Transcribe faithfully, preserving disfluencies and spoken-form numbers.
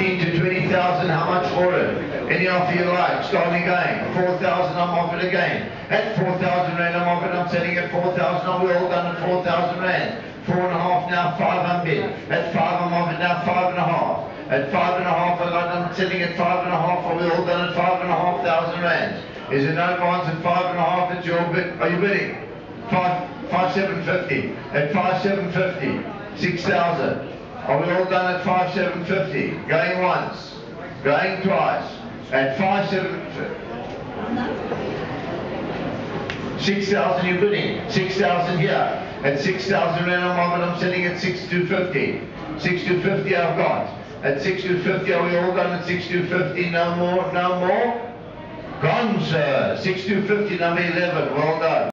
fifteen to twenty thousand, how much for it? Any offer you like, starting again. four thousand, I'm offered again. At four thousand rand, I'm offered, I'm selling at four thousand, I'm all done at four thousand rand. Four and a half now, five I'm bid. At five, I'm offered now five and a half. At five and a half, I got, I'm selling at five and a half, are we all done at five and a half thousand rands? Is it no advance at five and a half at your bid? Are you bidding? Five, five seven fifty. At five seven fifty, six thousand. Are we all done at five seven fifty? Going once, going twice. At five seven fifty. Six thousand you're bidding. Six thousand here. At six thousand rand I'm offered, I'm selling at six two fifty. Six two fifty I've got. At six two fifty, are we all done at six two fifty? No more, no more? Gone, sir. six two fifty, number eleven. Well done.